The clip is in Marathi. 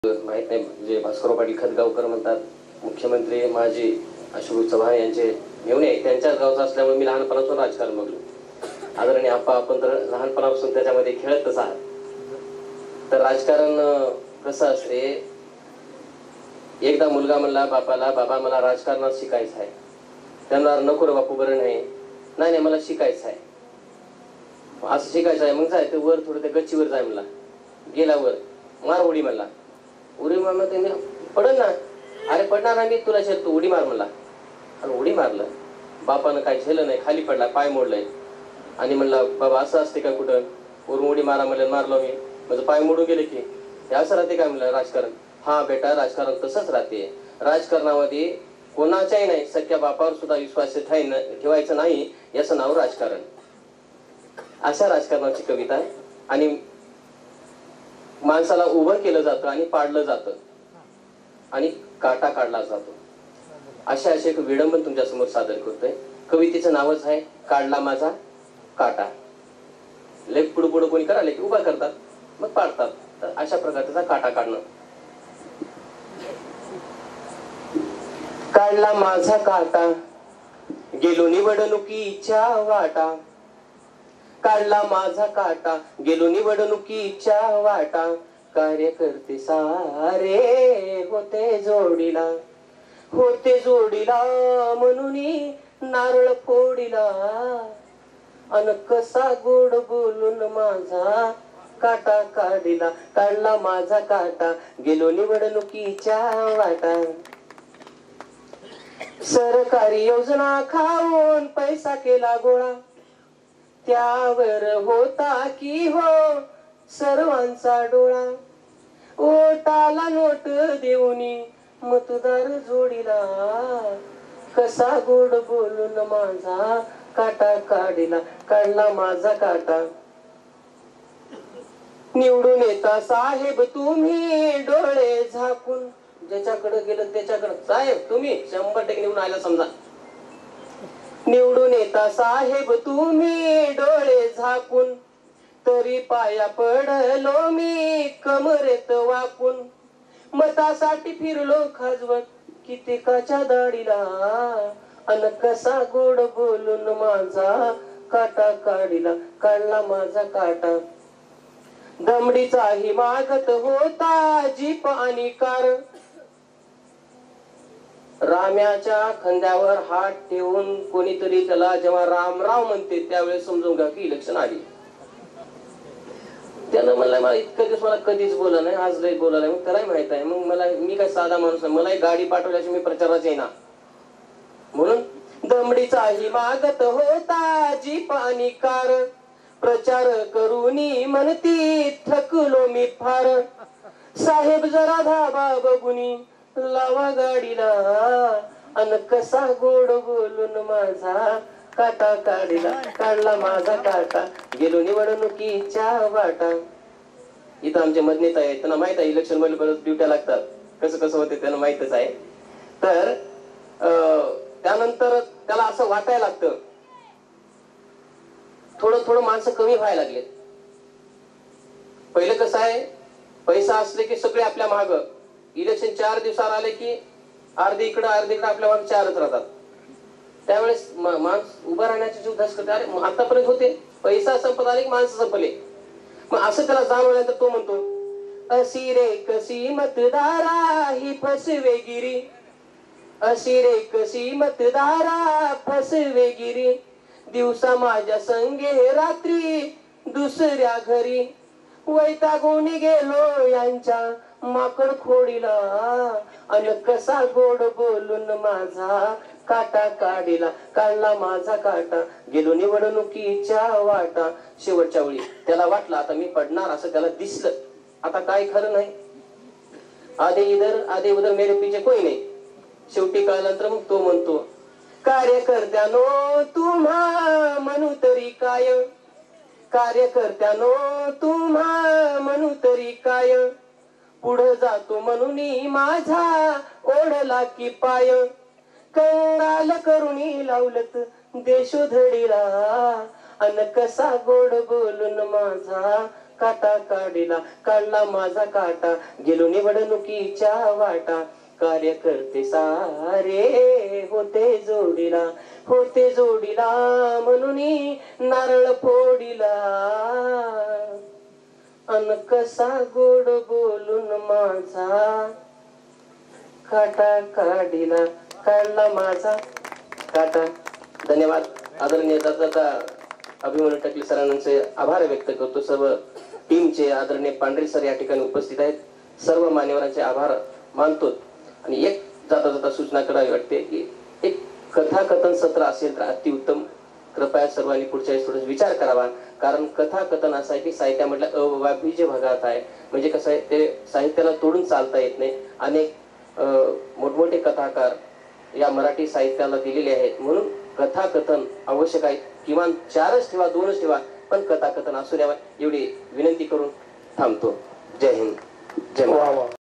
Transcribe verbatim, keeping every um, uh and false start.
माहित नाही जे भास्करराव पाटील खतगावकर म्हणतात, मुख्यमंत्री माजी अशोक चव्हाण यांचे मेवणे त्यांच्याच गावचा असल्यामुळे मी लहानपणापासून राजकारण बघलो. आदरणीय आप्पा आपण तर लहानपणापासून त्याच्यामध्ये खेळतच आहात. तर राजकारण कसं असते, एकदा मुलगा म्हणला बापाला, बाबा मला राजकारणात शिकायचं आहे. त्यांना नको रे बापू, बरं नाही नाही नाही मला शिकायचं आहे. असं शिकायचं आहे, मग जाय ते वर थोडं त्या गच्चीवर जाय म्हणला. गेला वर, मार उडी म्हणला. उडी मारला त्यांनी, पडल ना. अरे पडणार ना मी तुला शेत, तू उडी मार म्हणला. आणि उडी मारलं. बापानं काय झेलं नाही, खाली पडला, पाय मोडलाय. आणि म्हणला बाबा असं असते का कुठं, वरून उडी मारा म्हणलं, मारलो मी, माझं पाय मोडून गेले की. हे असं राहते काय म्हणलं राजकारण. हा बेटा राजकारण तसंच राहते. राजकारणामध्ये कोणाच्याही नाही, सख्या बापावर सुद्धा विश्वास ठेवायचं नाही, याचं नाव राजकारण. अशा राजकारणाची कविता आहे. आणि माणसाला उभं केलं जातं आणि पाडलं जातं आणि काटा काढला जातो. अशा असे एक विडंबन तुमच्या समोर सादर करतोय. कवितेचं नावच आहे काढला माझा काटा. लेख पुढं पुढं कोणी करा, लेख उभा करतात मग पाडतात. तर अशा प्रकारचा काटा काढणं. काढला माझा काटा गेलो निवडणुकीच्या वाटा. काढला माझा काटा गेलो निवडणुकीच्या वाटा. कार्यकर्ते सारे होते जोडीला, होते जोडीला म्हणून नारळ फोडीला. अन कसा गोड बोलून माझा काटा काढिला. काढला माझा काटा गेलो निवडणुकीच्या वाटा. सरकारी योजना खाऊन पैसा केला गोळा. त्यावर होता की हो सर्वांचा डोळा. ओटाला नोट देऊनी मतदार जोडीला. कसा गोड बोलून माझा काटा काढिला. काढला माझा काटा. निवडून येता साहेब तुम्ही डोळे झाकून. ज्याच्याकडे गेलं त्याच्याकडे, साहेब तुम्ही शंभर टक्के निवडून आला समजा. निवडून येता साहेब तुम्ही डोळे झाकून. तरी पाया पडलो मी कमरेत वाकून. मतासाठी फिरलो खाजवत कित्येकाच्या दाढीला. अन कसा गोड बोलून माझा काटा काढिला. काढला माझा काटा. दमडीचाही मागत होता जीप आणि कार. राम्याच्या खांद्यावर हात ठेवून कोणीतरी त्याला जेव्हा राम राव म्हणते त्यावेळेस समजून घ्या की इलेक्शन आली. त्यानं म्हणलं मला इतकं दिवस मला कधीच बोला नाही, आज लय बोला नाही. मग त्यालाही माहित आहे, मग मला मी काय साधा माणूस आहे, मलाही गाडी पाठवल्याशी मी प्रचाराच येईना. म्हणून दमडीचाही मागत होता जीप आणि कार. प्रचार करूनी म्हणती थकलो मी फार. साहेब जरा धाबा बघुनी लावा गाडीला. अन कसा गोड बोलून माझा काटा काढिला. काढला माझा काटा गेलो निवडणुकीच्या वाटा. इथं आमचे मदनेत आहे, त्यांना माहित आहे इलेक्शन मध्ये परत ड्युट्या लागतात, कसं कसं होते त्यांना माहितच आहे. तर त्यानंतर त्याला असं वाटायला लागतं थोडं थोडं माणसं कमी व्हायला लागले. पहिलं कसं आहे, पैसा असले की सगळे आपल्या माग. इलेक्शन चार दिवसावर आले की अर्धी इकडं अर्धी इकडं आपल्या मागे चारच राहतात. त्यावेळेस माणूस उभा राहण्याचे जीव धस करते. अरे आतापर्यंत होते, पैसा संपत आले की माणसं संपले. मग असं त्याला जाणवल्यानंतर तो म्हणतो अशी रे कशी मतदारा ही फसवेगिरी. अशी रे कशी मतदारा फसवेगिरी. दिवसा माझ्या संगे रात्री दुसऱ्या घरी. वैतागून गेलो यांच्या माकड खोडीला. अन कसा गोड बोलून माझा काटा काढिला. काढला माझा काटा गेलो निवडणुकीच्या वाटा. शेवटच्या वेळी त्याला वाटलं आता मी पडणार, असं त्याला दिसलं. आता काय खरं नाही, आधे इधर आधे उधर मेरे पीछे कोई नाही. शेवटी कळल्यानंतर मग तो म्हणतो कार्यकर्त्यानो तुम्हा म्हणू तरी काय. कार्यकर्त्यानो तुम्हा म्हणू तरी काय. पुढे जातो म्हणून माझा ओढला की पाय. कंगाल करुणी लावलत देशोधडीला. अन कसा गोड बोलून माझा काटा काढिला काढला माझा काटा गेलो निवडणुकीच्या वाटा कार्यकर्ते सारे होते जोडीला होते जोडीला म्हणून नारळ फोडीला अन कसा गोड बोलून माझा काटा काढिला काढला माझा काटा. धन्यवाद. आदरणीय दादा अभिमन्यू टकले सरांचे आभार व्यक्त करतो. सर्व टीमचे आदरणीय पांढरे सर या ठिकाणी उपस्थित आहेत. सर्व मान्यवरांचे आभार मानतो. आणि एक जाता जाता सूचना करावी वाटते की एक कथाकथन सत्र असेल तर अतिउत्तम. कृपया सर्वांनी पुढच्या वेळेस थोडं विचार करावा. कारण कथाकथन असं आहे की साहित्यामधल्या अवाभिजे भागात आहे. म्हणजे कसं आहे ते साहित्याला तोडून चालता येत नाही. अनेक मोठमोठे कथाकार या मराठी साहित्याला दिलेले आहेत. म्हणून कथाकथन आवश्यक आहे. किमान चारच ठेवा दोनच ठेवा पण कथाकथन असू द्यावा एवढी विनंती करून थांबतो. जय हिंद जय महाराष्ट्र.